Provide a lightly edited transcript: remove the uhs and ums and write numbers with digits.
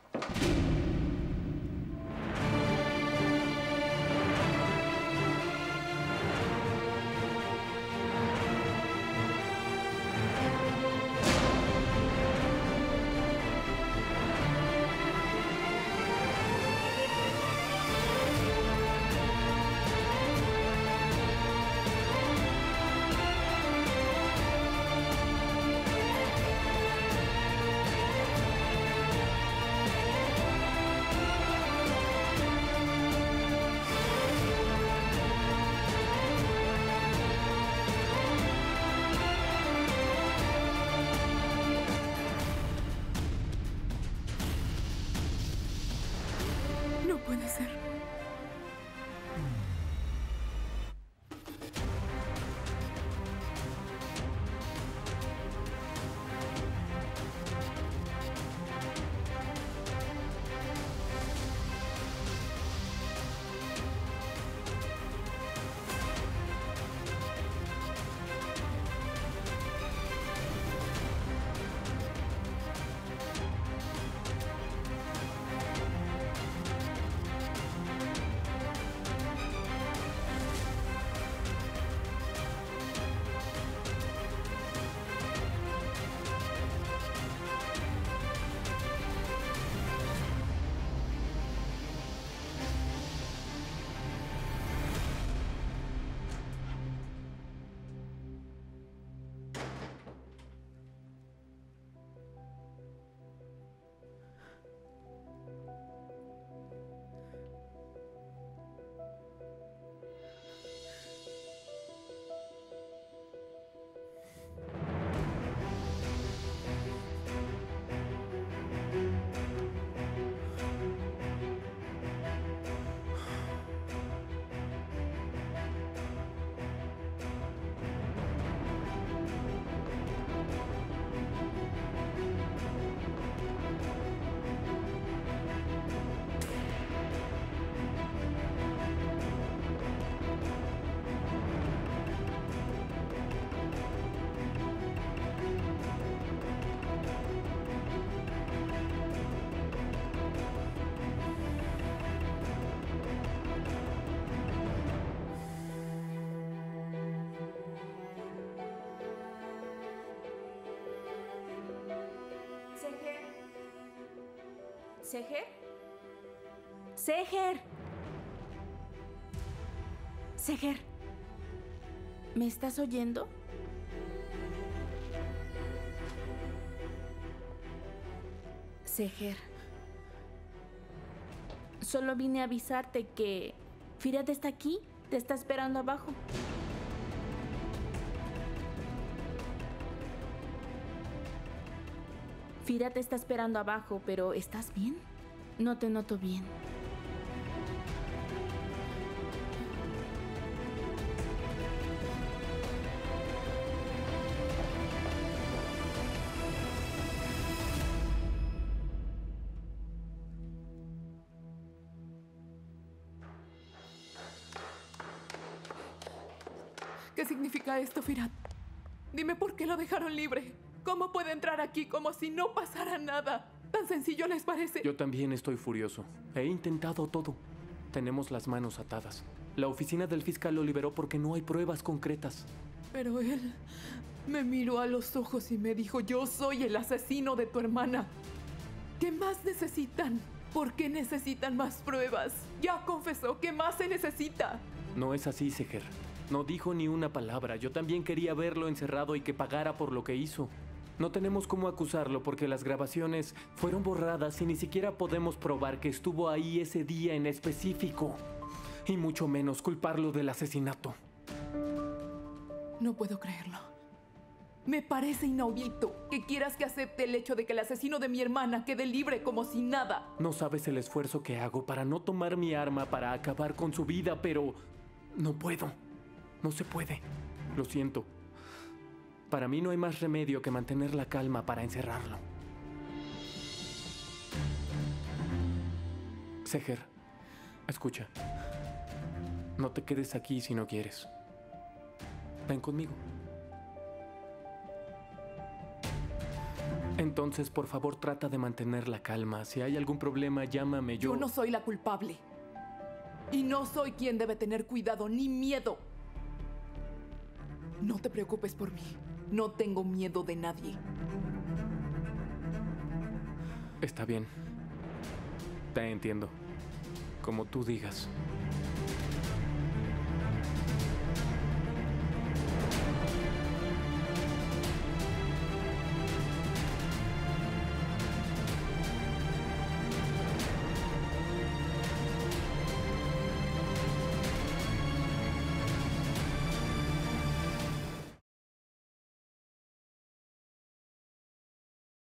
No puede ser. ¿Seher? ¡Seher! ¡Seher! ¿Me estás oyendo? Seher. Solo vine a avisarte que Firat está aquí, te está esperando abajo. Firat te está esperando abajo, pero ¿estás bien? No te noto bien. ¿Qué significa esto, Firat? Dime por qué lo dejaron libre. ¿Cómo puede entrar aquí como si no pasara nada? ¿Tan sencillo les parece? Yo también estoy furioso. He intentado todo. Tenemos las manos atadas. La oficina del fiscal lo liberó porque no hay pruebas concretas. Pero él me miró a los ojos y me dijo: yo soy el asesino de tu hermana. ¿Qué más necesitan? ¿Por qué necesitan más pruebas? Ya confesó. ¿Qué más se necesita? No es así, Seher. No dijo ni una palabra. Yo también quería verlo encerrado y que pagara por lo que hizo. No tenemos cómo acusarlo porque las grabaciones fueron borradas y ni siquiera podemos probar que estuvo ahí ese día en específico. Y mucho menos culparlo del asesinato. No puedo creerlo. Me parece inaudito que quieras que acepte el hecho de que el asesino de mi hermana quede libre como si nada. No sabes el esfuerzo que hago para no tomar mi arma para acabar con su vida, pero no puedo. No se puede. Lo siento. Para mí no hay más remedio que mantener la calma para encerrarlo. Seher, escucha. No te quedes aquí si no quieres. Ven conmigo. Entonces, por favor, trata de mantener la calma. Si hay algún problema, llámame. Yo no soy la culpable. Y no soy quien debe tener cuidado ni miedo. No te preocupes por mí. No tengo miedo de nadie. Está bien. Te entiendo. Como tú digas.